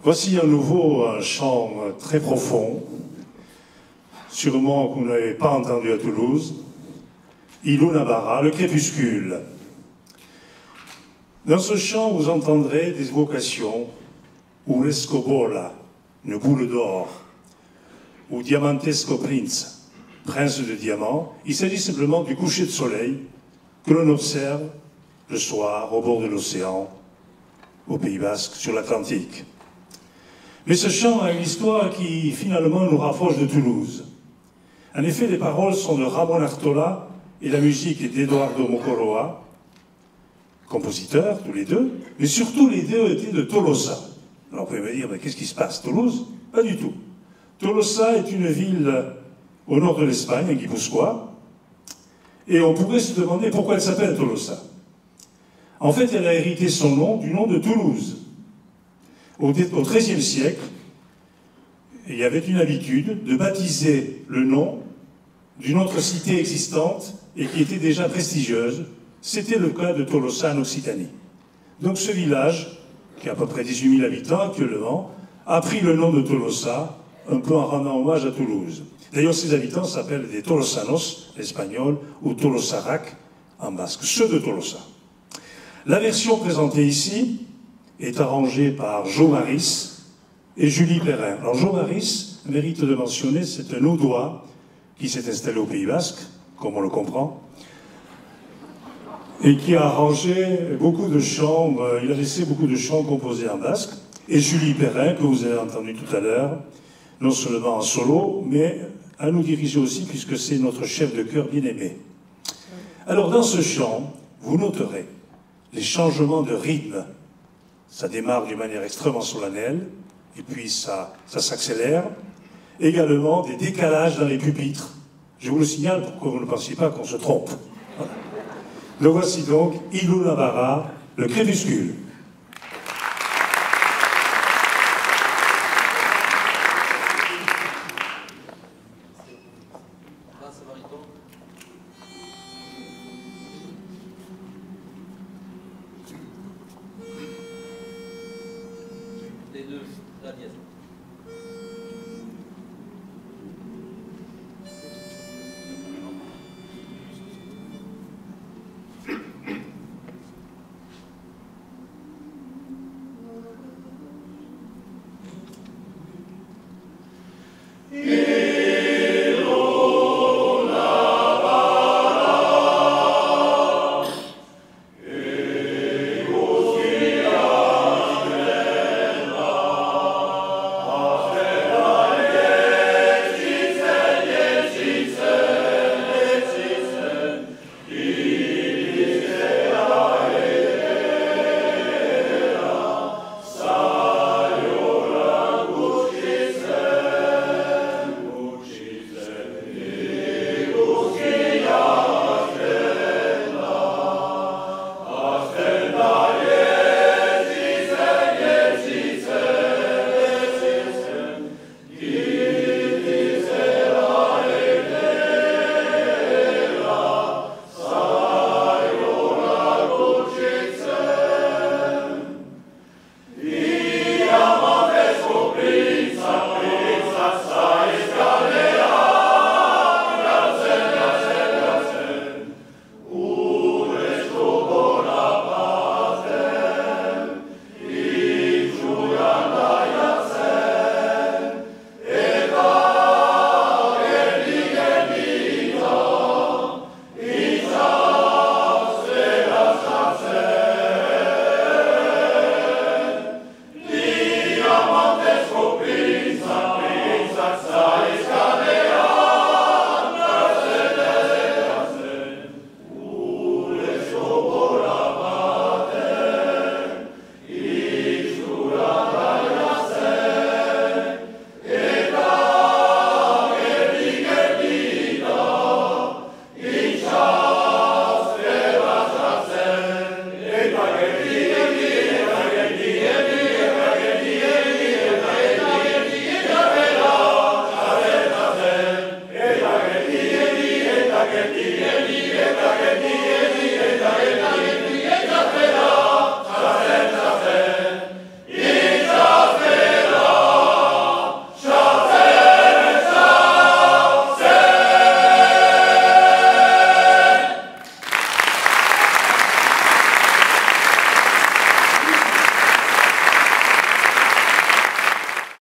Voici à nouveau un chant très profond, sûrement que vous n'avez pas entendu à Toulouse, Iluna Bara, le crépuscule. Dans ce chant, vous entendrez des évocations, ou l'escobola, une boule d'or, ou diamantesco prince, prince de diamant. Il s'agit simplement du coucher de soleil que l'on observe le soir au bord de l'océan, au Pays Basque, sur l'Atlantique. Mais ce chant a une histoire qui finalement nous rapproche de Toulouse. En effet, les paroles sont de Ramon Artola et la musique est d'Eduardo Mokoroa, compositeurs tous les deux, mais surtout les deux étaient de Tolosa. Alors vous pouvez me dire, mais qu'est-ce qui se passe? Toulouse? Pas du tout. Tolosa est une ville au nord de l'Espagne, en Guipuscoa, et on pourrait se demander pourquoi elle s'appelle Tolosa. En fait, elle a hérité son nom du nom de Toulouse. Au XIIIe siècle, il y avait une habitude de baptiser le nom d'une autre cité existante et qui était déjà prestigieuse. C'était le cas de Tolosa en Occitanie. Donc ce village, qui a à peu près 18 000 habitants actuellement, a pris le nom de Tolosa, un peu en rendant hommage à Toulouse. D'ailleurs, ces habitants s'appellent des Tolosanos, l'espagnol, ou Tolosarac, en basque, ceux de Tolosa. La version présentée ici est arrangée par Jo Maris et Julie Perrin. Alors Jo Maris, mérite de mentionner, c'est un Audois qui s'est installé au Pays Basque, comme on le comprend, et qui a arrangé beaucoup de chants, il a laissé beaucoup de chants composés en basque. Et Julie Perrin, que vous avez entendu tout à l'heure, non seulement en solo, mais à nous diriger aussi, puisque c'est notre chef de chœur bien-aimé. Alors dans ce chant, vous noterez les changements de rythme. Ça démarre d'une manière extrêmement solennelle, et puis ça s'accélère. Également des décalages dans les pupitres. Je vous le signale pour que vous ne pensiez pas qu'on se trompe. Voilà. Le voici donc, Iluna Bara, le crépuscule. Les deux, la dièse.